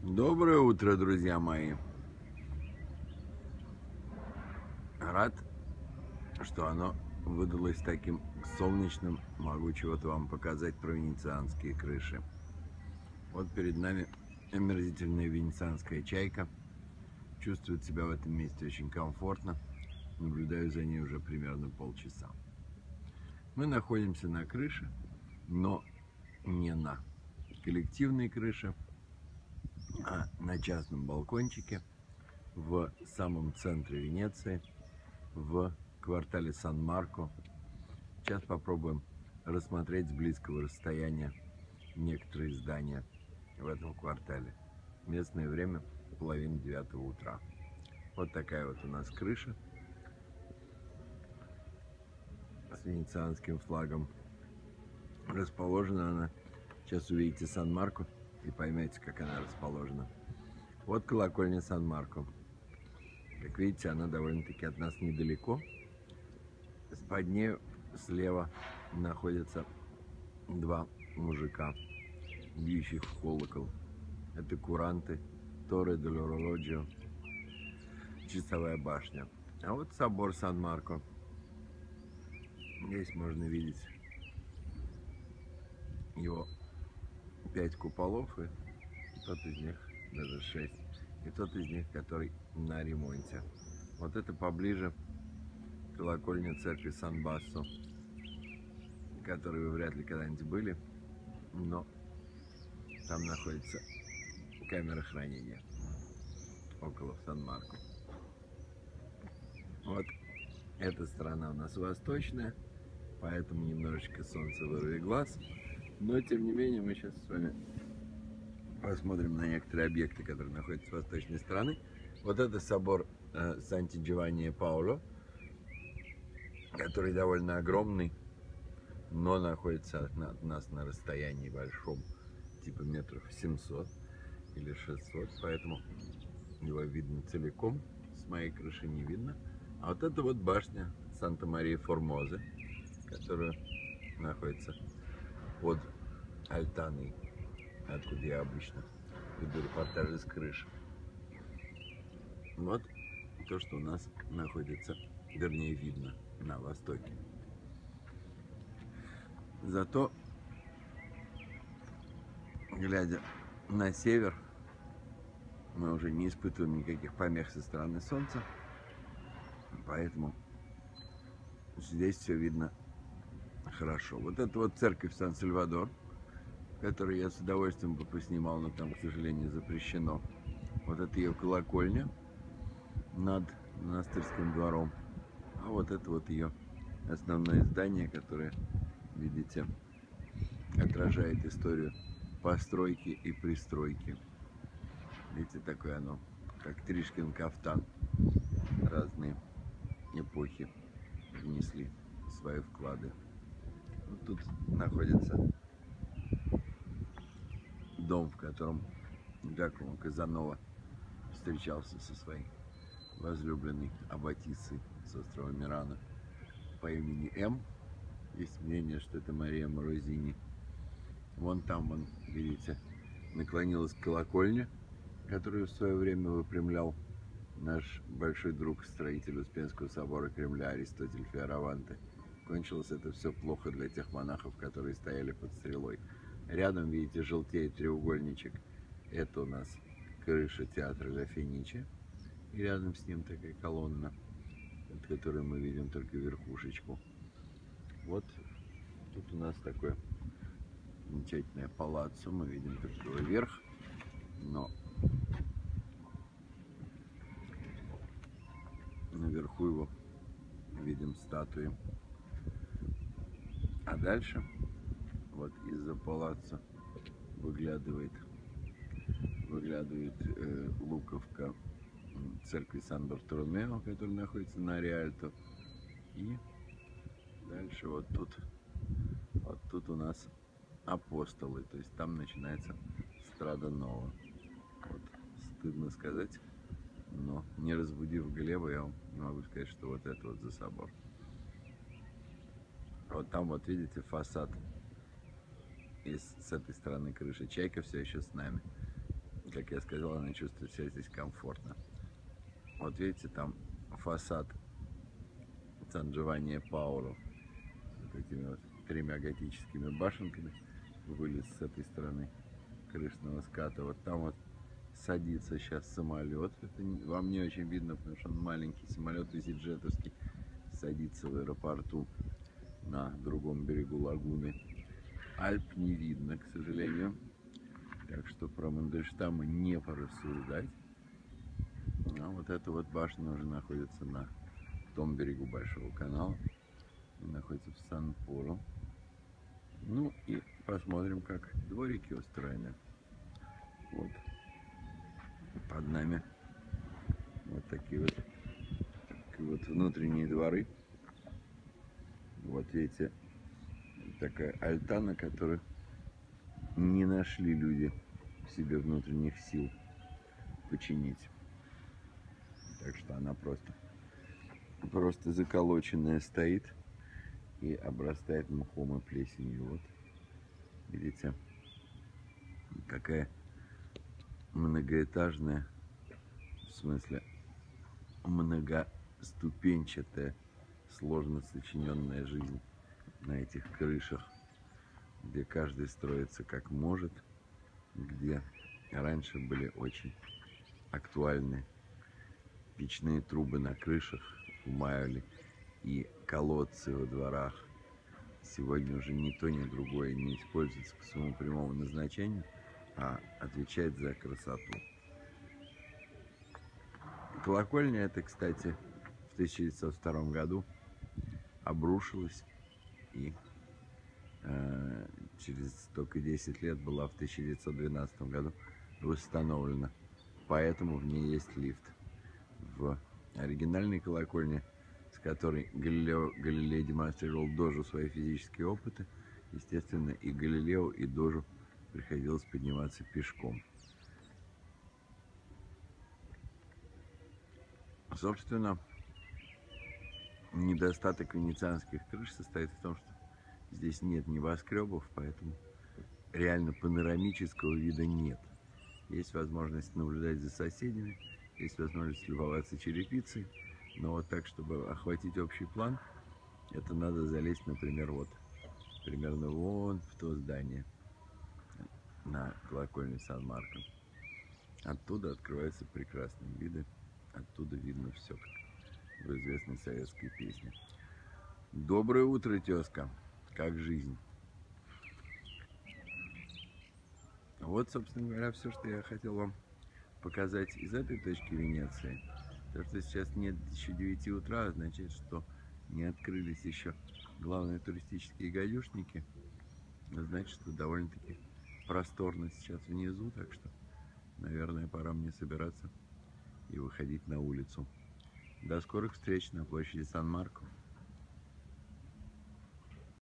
Доброе утро, друзья мои! Рад, что оно выдалось таким солнечным. Могу чего-то вам показать про венецианские крыши. Вот перед нами омерзительная венецианская чайка. Чувствует себя в этом месте очень комфортно. Наблюдаю за ней уже примерно полчаса. Мы находимся на крыше, но не на коллективной крыше, а на частном балкончике в самом центре Венеции, в квартале Сан-Марко. Сейчас попробуем рассмотреть с близкого расстояния некоторые здания в этом квартале. Местное время половина 9 утра. Вот такая вот у нас крыша с венецианским флагом. Расположена она, сейчас увидите Сан-Марко и поймете, как она расположена. Вот колокольня Сан-Марко. Как видите, она довольно-таки от нас недалеко. Под ней слева находятся два мужика, бьющих в колокол. Это куранты, Торре дель Орологио, часовая башня. А вот собор Сан-Марко. Здесь можно видеть его 5 куполов, и тот из них, даже 6, и тот из них, который на ремонте. Вот это поближе колокольня церкви Сан-Бассо, в которой вы вряд ли когда-нибудь были, но там находится камера хранения около Сан-Марко. Вот эта сторона у нас восточная, поэтому немножечко солнце вырви глаз, но тем не менее мы сейчас с вами посмотрим на некоторые объекты, которые находятся с восточной стороны. Вот это собор Санти-Джованни-Пауло, который довольно огромный, но находится от нас на расстоянии большом, типа метров 700 или 600, поэтому его видно целиком, с моей крыши не видно. А вот это вот башня Санта-Мария-Формозе, которая находится под альтаной, откуда я обычно веду репортажи с крыши. Вот то, что у нас находится, вернее, видно на востоке. Зато, глядя на север, мы уже не испытываем никаких помех со стороны солнца, поэтому здесь все видно хорошо. Вот это вот церковь Сан-Сальвадор, которую я с удовольствием бы поснимал, но там, к сожалению, запрещено. Вот это ее колокольня над монастырским двором. А вот это вот ее основное здание, которое, видите, отражает историю постройки и пристройки. Видите, такое оно, как Тришкин кафтан. Разные эпохи внесли свои вклады. Вот тут находится дом, в котором Джакомо Казанова встречался со своей возлюбленной Аббатисой с острова Мирано по имени М. Есть мнение, что это Мария Морозини. Вон там, вон, видите, наклонилась колокольня, которую в свое время выпрямлял наш большой друг, строитель Успенского собора Кремля Аристотель Фиораванте. Кончилось это все плохо для тех монахов, которые стояли под стрелой. Рядом, видите, желтеет треугольничек. Это у нас крыша театра Ля Фениче. И рядом с ним такая колонна, от которой мы видим только верхушечку. Вот тут у нас такое замечательное палаццо. Мы видим только его верх, но наверху его видим статуи. А дальше вот из-за палаццо выглядывает луковка церкви Сан-Бартоломео, которая находится на Риальто. И дальше вот тут у нас апостолы, то есть там начинается Страда Нова. Вот, стыдно сказать, но не разбудив Глеба, я вам не могу сказать, что вот это вот за собор. Вот там вот видите фасад с этой стороны крыши. Чайка все еще с нами. как я сказал, она чувствует себя здесь комфортно. Вот видите, там фасад Сан-Джованни-Паоло с этими вот 3 готическими башенками, вылез с этой стороны крышного ската. Вот там вот садится сейчас самолет. Это вам не очень видно, потому что он маленький самолет изиджетовский. Садится в аэропорту на другом берегу лагуны. Альп не видно, к сожалению. Так что про Мандельштама не порассуждать. А вот эта вот башня уже находится на том берегу Большого канала. Находится в Сан-Поло. Ну и посмотрим, как дворики устроены. Вот. Под нами вот такие вот внутренние дворы. Вот видите, такая альтана, которую не нашли люди в себе внутренних сил починить. Так что она просто заколоченная стоит и обрастает мхом и плесенью. Вот видите, какая многоэтажная, в смысле многоступенчатая, сложно сочиненная жизнь на этих крышах, где каждый строится как может, где раньше были очень актуальны печные трубы на крышах, умаяли, и колодцы во дворах. Сегодня уже ни то, ни другое не используется по своему прямому назначению, а отвечает за красоту. Колокольня эта, кстати, в 1902 году обрушилась и через только 10 лет была в 1912 году восстановлена. Поэтому в ней есть лифт. В оригинальной колокольне, с которой Галилей демонстрировал Дожу свои физические опыты, естественно, и Галилео, и Дожу приходилось подниматься пешком. Собственно, недостаток венецианских крыш состоит в том, что здесь нет небоскребов, поэтому реально панорамического вида нет. Есть возможность наблюдать за соседями, есть возможность любоваться черепицей, но вот так, чтобы охватить общий план, это надо залезть, например, вот примерно вон в то здание на колокольне Сан-Марко. Оттуда открываются прекрасные виды, оттуда видно все, как в известной советской песне. Доброе утро, тезка! Как жизнь? Вот, собственно говоря, все, что я хотел вам показать из этой точки Венеции. То, что сейчас нет еще 9 утра, означает, что не открылись еще главные туристические гадюшники. Значит, что довольно-таки просторно сейчас внизу, так что, наверное, пора мне собираться и выходить на улицу. До скорых встреч на площади Сан-Марко.